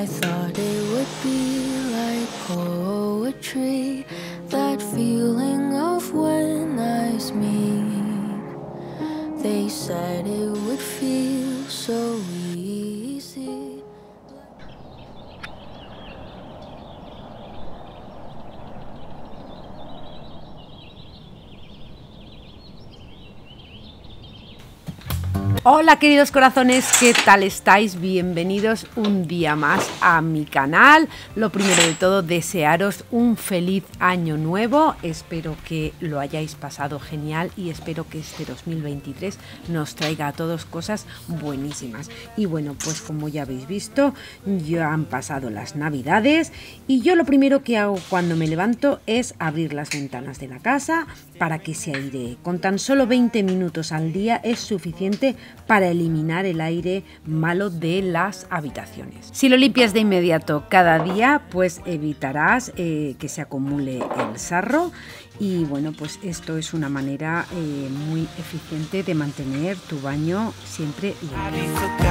I thought it would be like poetry, that feeling of when I speak. They said it would feel so easy. Hola queridos corazones, ¿qué tal estáis? Bienvenidos un día más a mi canal. Lo primero de todo, desearos un feliz año nuevo. Espero que lo hayáis pasado genial y espero que este 2023 nos traiga a todos cosas buenísimas. Y bueno, pues como ya habéis visto, ya han pasado las navidades y yo lo primero que hago cuando me levanto es abrir las ventanas de la casa para que se airee. Con tan solo 20 minutos al día es suficiente para eliminar el aire malo de las habitaciones. Si lo limpias de inmediato cada día, pues evitarás que se acumule el sarro y bueno, pues esto es una manera muy eficiente de mantener tu baño siempre limpio.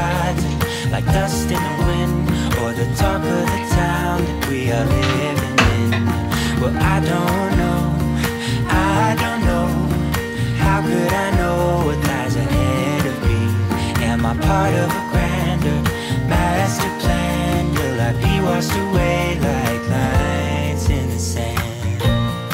Am I part of a grander master plan? Will I be washed away like lines in the sand?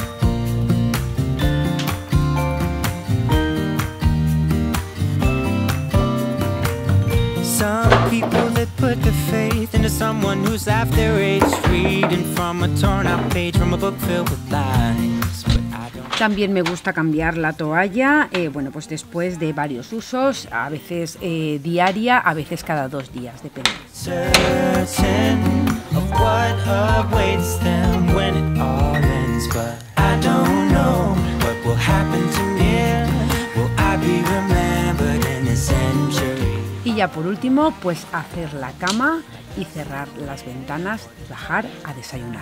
Some people that put their faith into someone who's half their age, reading from a torn out page from a book filled with lies. También me gusta cambiar la toalla, bueno, pues después de varios usos, a veces diaria, a veces cada 2 días, depende. Y ya por último, pues hacer la cama y cerrar las ventanas y bajar a desayunar.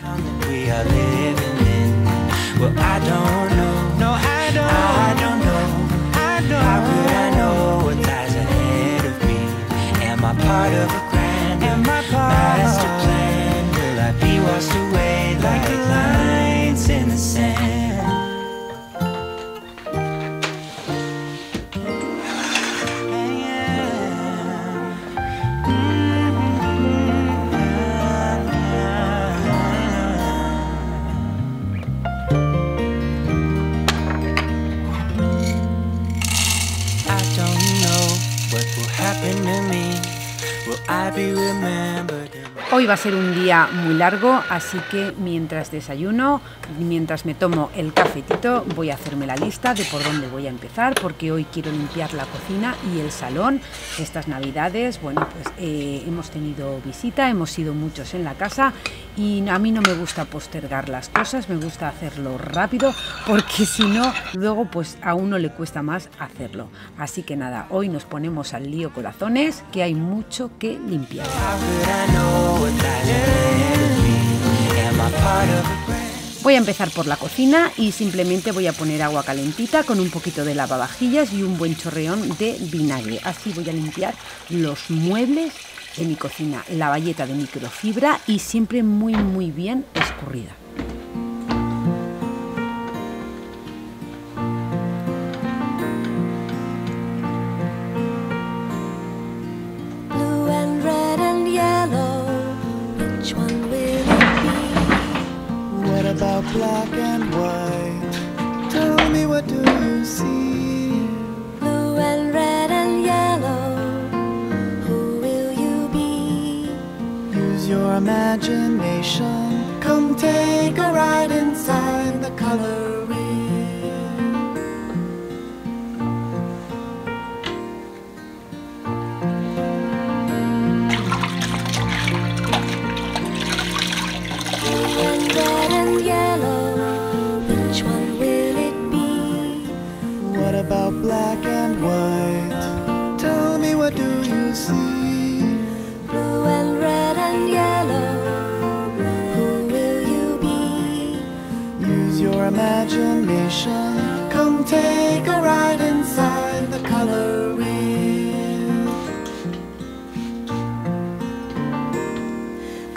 Well, I don't know, no, I don't know, how could I know what lies ahead of me? Am I part of a grand master plan? Will I be washed away like lines in the sand? Hoy va a ser un día muy largo, así que mientras desayuno, mientras me tomo el cafetito, voy a hacerme la lista de por dónde voy a empezar, porque hoy quiero limpiar la cocina y el salón. Estas navidades, bueno, pues hemos tenido visita, hemos sido muchos en la casa y a mí no me gusta postergar las cosas, me gusta hacerlo rápido, porque si no, luego pues a uno le cuesta más hacerlo. Así que nada, hoy nos ponemos al lío, corazones, que hay mucho que limpiar. Voy a empezar por la cocina y simplemente voy a poner agua calentita con un poquito de lavavajillas y un buen chorreón de vinagre. Así voy a limpiar los muebles de mi cocina, la bayeta de microfibra y siempre muy bien escurrida. About black and white, tell me what do you see? Blue and red and yellow, who will you be? Use your imagination, come take a ride inside the color wheel. About black and white, tell me what do you see? Blue and red and yellow, who will you be? Use your imagination, come take a ride inside the color wheel.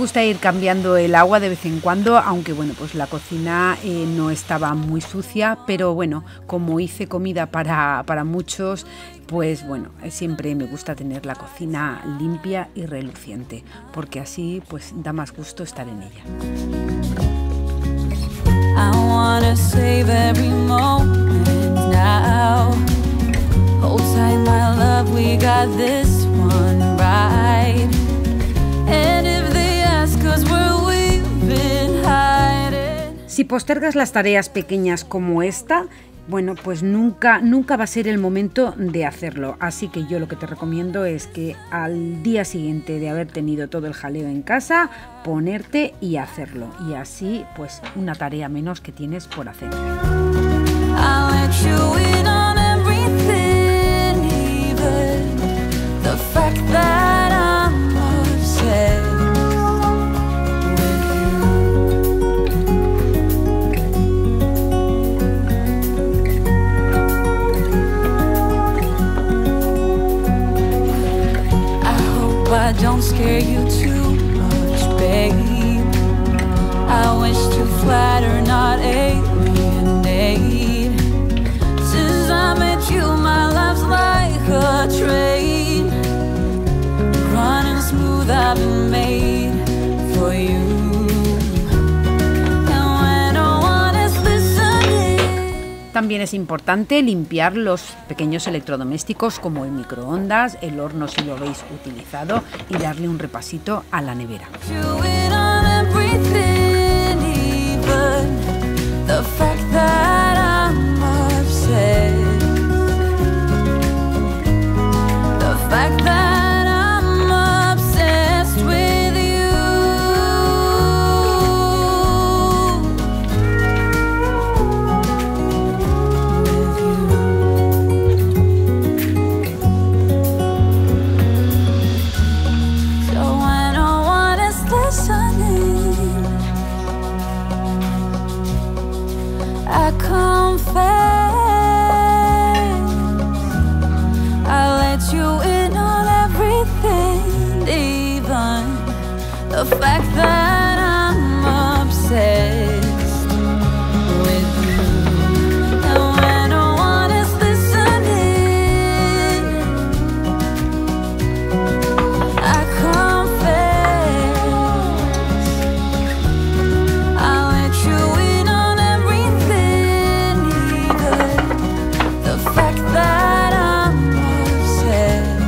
gusta ir cambiando el agua de vez en cuando, aunque bueno, pues la cocina no estaba muy sucia, pero bueno, como hice comida para muchos, pues bueno, siempre me gusta tener la cocina limpia y reluciente, porque así pues da más gusto estar en ella. I wanna save every moment now. Hold tight, my love, we got this one right. And if they ask us where we've been hiding. Si postergas las tareas pequeñas como esta, bueno, pues nunca va a ser el momento de hacerlo. Así que yo lo que te recomiendo es que al día siguiente de haber tenido todo el jaleo en casa, ponerte y hacerlo. Y así, pues, una tarea menos que tienes por hacer. I'll let you in on everything, even the fact that I'm obsessed. I don't scare you too much, babe. I wish to flatter, not alienate. Since I met you, my life's like a train, running smooth, I've been made for you. And when no one is listening. También es importante limpiar los pequeños electrodomésticos como el microondas, el horno si lo habéis utilizado, y darle un repasito a la nevera. I confess, I let you in on everything, even the fact that I'm obsessed with you. And when no one is listening, I confess, I let you in on everything, even the fact that I'm obsessed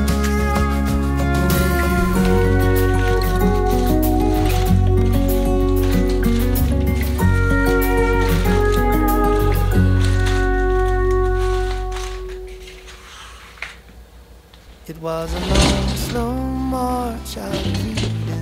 It was a long, slow march out of Eden.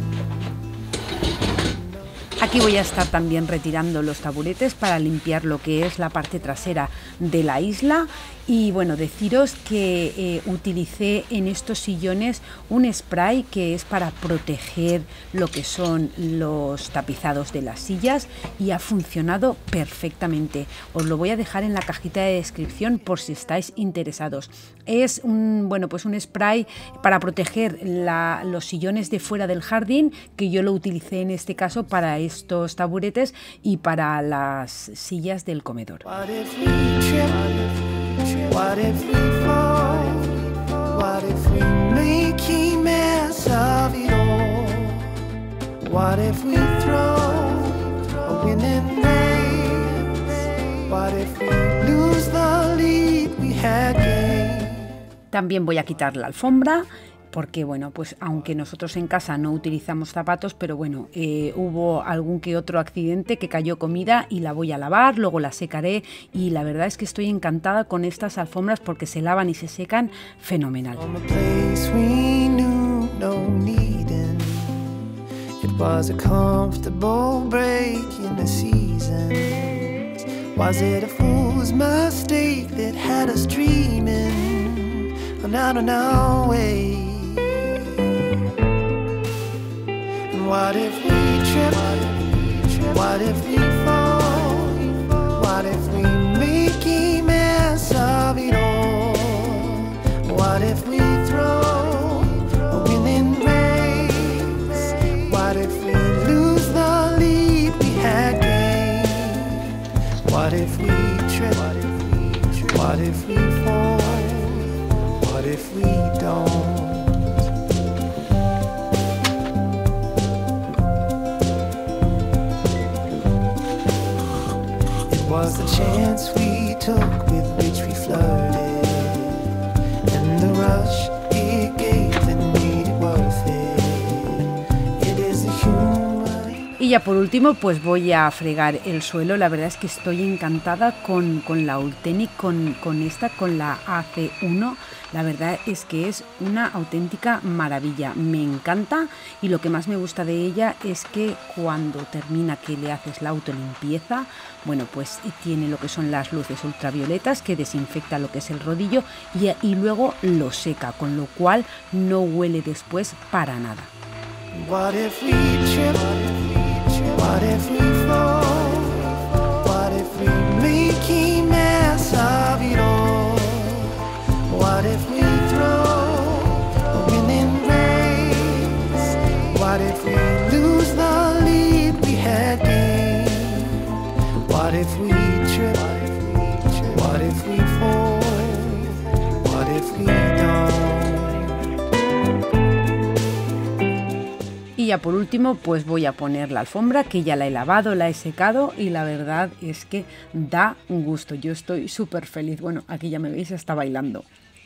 Aquí voy a estar también retirando los taburetes para limpiar lo que es la parte trasera de la isla. Y bueno, deciros que utilicé en estos sillones un spray que es para proteger lo que son los tapizados de las sillas y ha funcionado perfectamente. Os lo voy a dejar en la cajita de descripción por si estáis interesados. Es un spray para proteger los sillones de fuera del jardín, que yo lo utilicé en este caso para estos taburetes y para las sillas del comedor. What if we trip? What if we fall? What if we make a mess of it all? What if we throw a winning race? What if we lose the lead we had gained? También voy a quitar la alfombra porque bueno, pues aunque nosotros en casa no utilizamos zapatos, pero bueno, hubo algún que otro accidente que cayó comida y la voy a lavar, luego la secaré y la verdad es que estoy encantada con estas alfombras porque se lavan y se secan fenomenal. From a place we knew no needing. It was a comfortable break in the seasons. Was it a fool's mistake that had us dreaming out on our way? And what if we trip? What if we fall? What if we make a mess of it all? What if we throw a winning race? What if we if we don't? It was the chance we took with which we flirted, and the rush it gave that made it worth it. It is a human. Y ya por último, pues voy a fregar el suelo. La verdad es que estoy encantada con la Ultenic, con la AC1. La verdad es que es una auténtica maravilla. Me encanta, y lo que más me gusta de ella es que cuando termina que le haces la autolimpieza, bueno, pues tiene lo que son las luces ultravioletas que desinfecta lo que es el rodillo y luego lo seca, con lo cual no huele después para nada. What if we trip? What if we fall? What if we make a mess of it all? What if we throw a winning race? What if we lose the lead we had gained? What if we trip? What if we fall? What if we don't? Y ya por último, pues voy a poner la alfombra, que ya la he lavado, la he secado, y la verdad es que da un gusto. Yo estoy súper feliz. Bueno, aquí ya me veis, está bailando.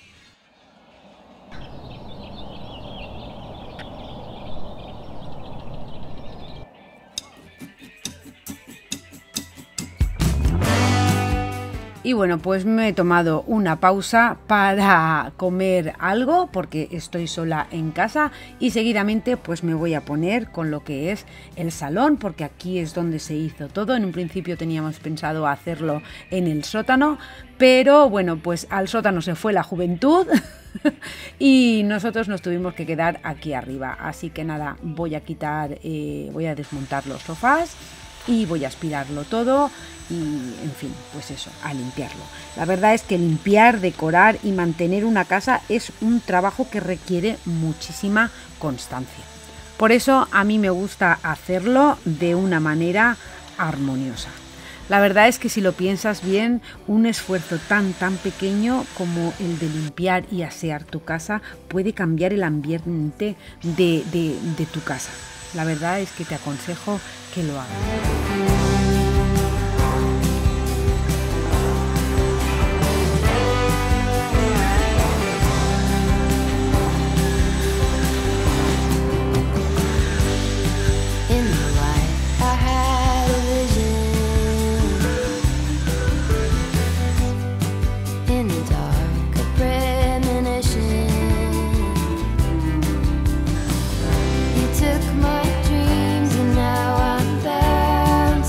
Y bueno, pues me he tomado una pausa para comer algo porque estoy sola en casa, y seguidamente pues me voy a poner con lo que es el salón, porque aquí es donde se hizo todo. En un principio teníamos pensado hacerlo en el sótano, pero bueno, pues al sótano se fue la juventud y nosotros nos tuvimos que quedar aquí arriba. Así que nada, voy a desmontar los sofás y voy a aspirarlo todo y, en fin, pues eso, a limpiarlo. La verdad es que limpiar, decorar y mantener una casa es un trabajo que requiere muchísima constancia. Por eso a mí me gusta hacerlo de una manera armoniosa. La verdad es que si lo piensas bien, un esfuerzo tan pequeño como el de limpiar y asear tu casa puede cambiar el ambiente de tu casa. La verdad es que te aconsejo que lo hagas. Took my dreams and now I'm bound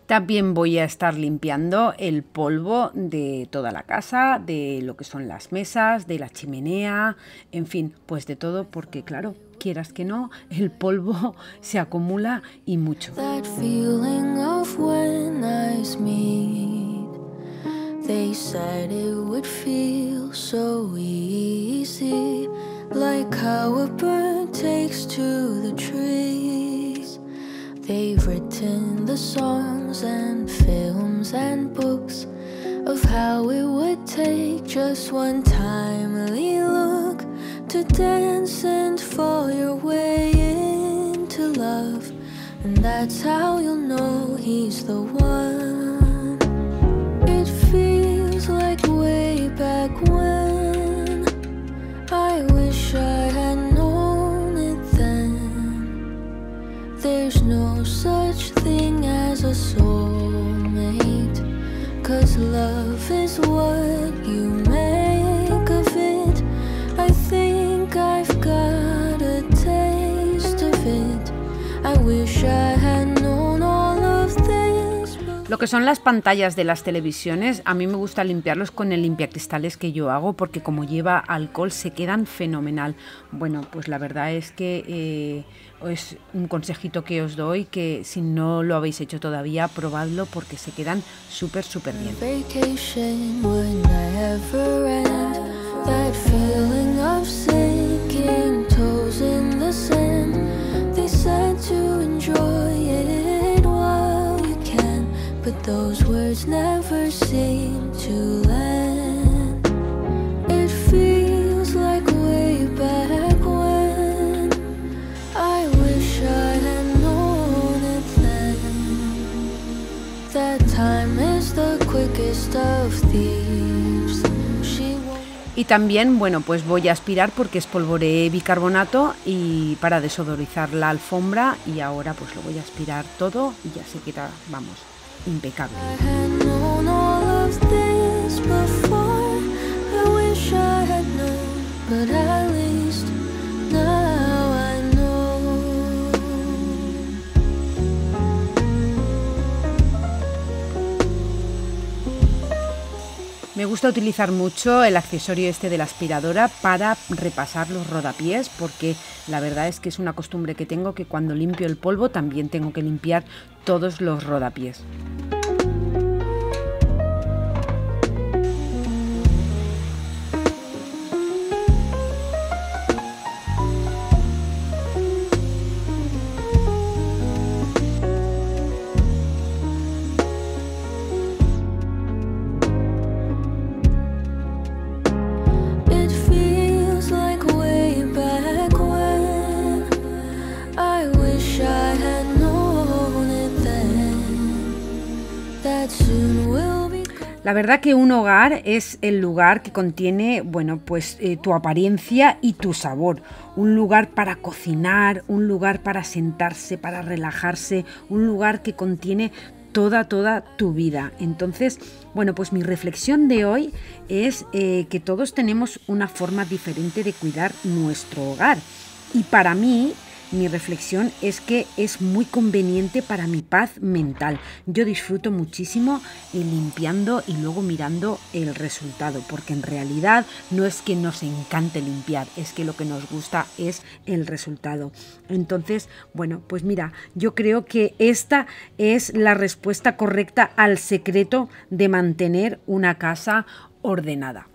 También voy a estar limpiando el polvo de toda la casa, de lo que son las mesas, de la chimenea, en fin, pues de todo, porque claro, quieras que no, el polvo se acumula y mucho. That feeling of when eyes meet, they said it would feel so easy, like how a bird takes to the trees. They've written the songs and films and books of how it would take just one timely look to dance and fall your way into love. And that's how you'll know he's the one. It feels like way back when. I wish I had known it then. There's no such thing as a soulmate, 'cause love is what you make of it. I think I've got a taste of it. I wish I had known all of this. Lo que son las pantallas de las televisiones, a mí me gusta limpiarlos con el limpiacristales que yo hago, porque como lleva alcohol se quedan fenomenal. Bueno, pues la verdad es que es un consejito que os doy, que si no lo habéis hecho todavía, probadlo porque se quedan súper bien. Vacation would never end. That feeling of sinking toes in the sand. They said to enjoy it while you can, but those words never seem to land. It feels like way back when. I wish I had known it then. That time is the quickest of thieves. Y también, bueno, pues voy a aspirar porque espolvoreé bicarbonato y para desodorizar la alfombra, y ahora pues lo voy a aspirar todo y ya se queda, vamos, impecable. Me gusta utilizar mucho el accesorio este de la aspiradora para repasar los rodapiés, porque la verdad es que es una costumbre que tengo, que cuando limpio el polvo también tengo que limpiar todos los rodapiés. La verdad que un hogar es el lugar que contiene, bueno, pues tu apariencia y tu sabor. Un lugar para cocinar, un lugar para sentarse, para relajarse, un lugar que contiene toda tu vida. Entonces, bueno, pues mi reflexión de hoy es que todos tenemos una forma diferente de cuidar nuestro hogar. Y para mí, mi reflexión es que es muy conveniente para mi paz mental. Yo disfruto muchísimo limpiando y luego mirando el resultado, porque en realidad no es que nos encante limpiar, es que lo que nos gusta es el resultado. Entonces, bueno, pues mira, yo creo que esta es la respuesta correcta al secreto de mantener una casa ordenada.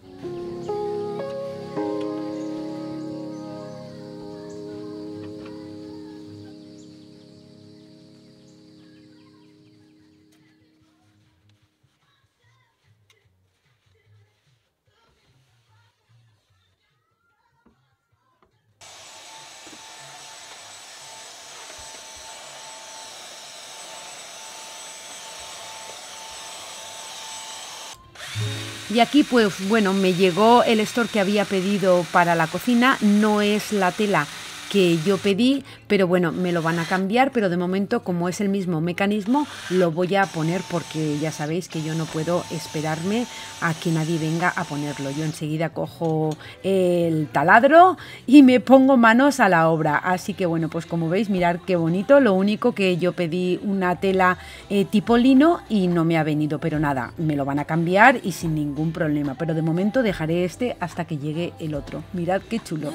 Y aquí pues bueno, me llegó el store que había pedido para la cocina. No es la tela que yo pedí, pero bueno, me lo van a cambiar, pero de momento, como es el mismo mecanismo, lo voy a poner porque ya sabéis que yo no puedo esperarme a que nadie venga a ponerlo. Yo enseguida cojo el taladro y me pongo manos a la obra. Así que bueno, pues como veis, mirad qué bonito. Lo único que yo pedí una tela tipo lino y no me ha venido, pero nada, me lo van a cambiar y sin ningún problema. Pero de momento dejaré este hasta que llegue el otro. Mirad qué chulo.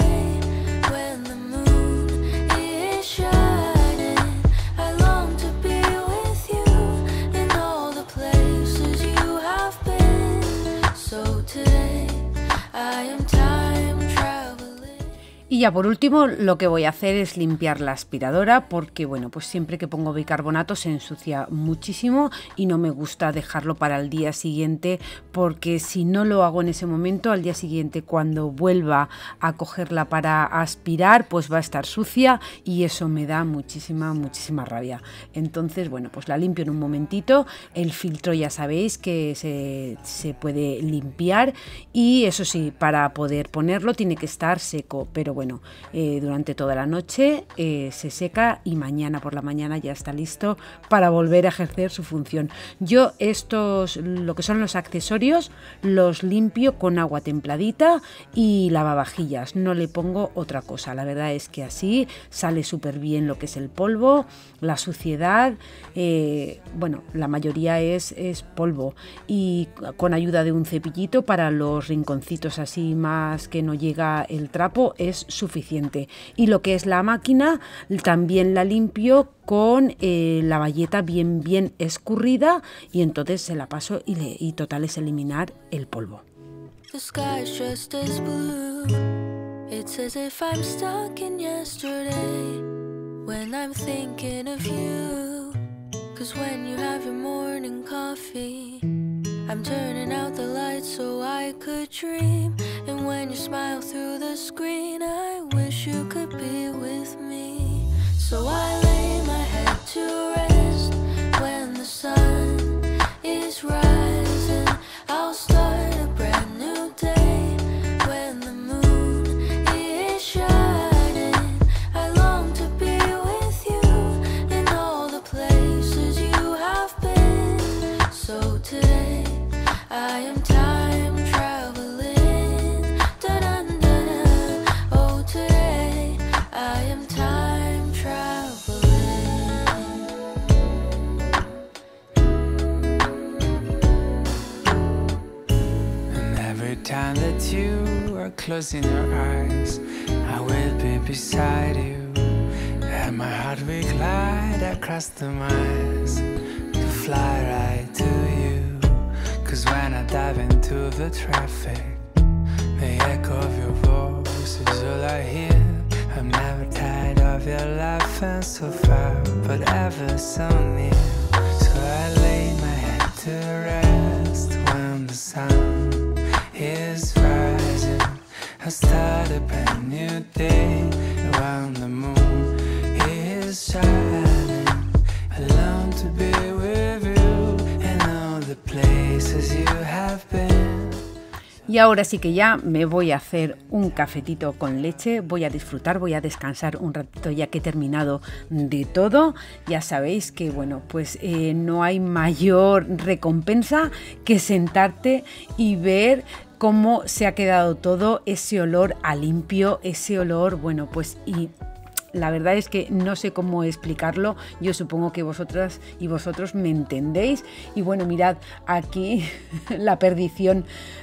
Y ya por último lo que voy a hacer es limpiar la aspiradora porque bueno, pues siempre que pongo bicarbonato se ensucia muchísimo y no me gusta dejarlo para el día siguiente, porque si no lo hago en ese momento, al día siguiente cuando vuelva a cogerla para aspirar pues va a estar sucia y eso me da muchísima rabia. Entonces bueno, pues la limpio en un momentito. El filtro ya sabéis que se puede limpiar y eso sí, para poder ponerlo tiene que estar seco, pero bueno, durante toda la noche se seca y mañana por la mañana ya está listo para volver a ejercer su función. Yo lo que son los accesorios, los limpio con agua templadita y lavavajillas, no le pongo otra cosa. La verdad es que así sale súper bien lo que es el polvo, la suciedad, bueno, la mayoría es polvo, y con ayuda de un cepillito para los rinconcitos así más que no llega el trapo es suficiente. Y lo que es la máquina también la limpio con la bayeta bien escurrida y entonces se la paso y total es eliminar el polvo. The sky's just as blue. It's as if I'm stuck in yesterday when I'm thinking of you. 'Cause when you have your morning coffee, I'm turning out the lights so I could dream. And when you smile through the screen, I wish you could be with me. So I lay my head to rest when the sun is rising. I'll start a brand new day when the moon is shining. I long to be with you in all the places you have been. So today I am time traveling. Da-dun-da-dun. Oh, today I am time traveling. And every time that you are closing your eyes, I will be beside you. And my heart will glide across the miles to fly right to you. 'Cause when I dive into the traffic, the echo of your voice is all I hear. I'm never tired of your laughing so far, but ever so near. So I lay my head to rest when the sun is rising. I start a brand new day when the moon is shining. I long to be with you and all the places you have been. Y ahora sí que ya me voy a hacer un cafetito con leche, voy a disfrutar, voy a descansar un ratito ya que he terminado de todo. Ya sabéis que bueno, pues no hay mayor recompensa que sentarte y ver cómo se ha quedado todo, ese olor a limpio, ese olor, bueno, pues y la verdad es que no sé cómo explicarlo, yo supongo que vosotras y vosotros me entendéis. Y bueno, mirad aquí la perdición,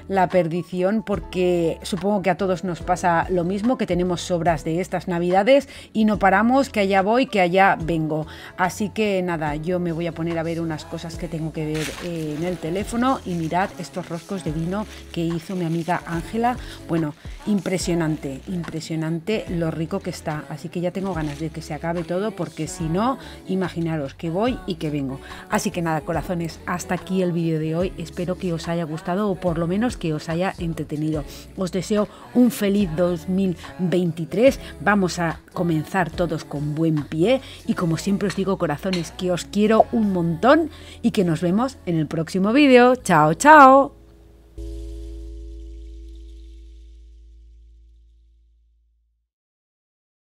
porque supongo que a todos nos pasa lo mismo, que tenemos sobras de estas navidades y no paramos, que allá voy, que allá vengo. Así que nada, yo me voy a poner a ver unas cosas que tengo que ver en el teléfono y mirad estos roscos de vino que hizo mi amiga Ángela. Bueno, impresionante lo rico que está, así que ya tengo ganas de que se acabe todo, porque si no, imaginaros que voy y que vengo. Así que nada, corazones, hasta aquí el vídeo de hoy. Espero que os haya gustado o por lo menos que os haya entretenido. Os deseo un feliz 2023. Vamos a comenzar todos con buen pie y como siempre os digo, corazones, que os quiero un montón y que nos vemos en el próximo vídeo. Chao, chao.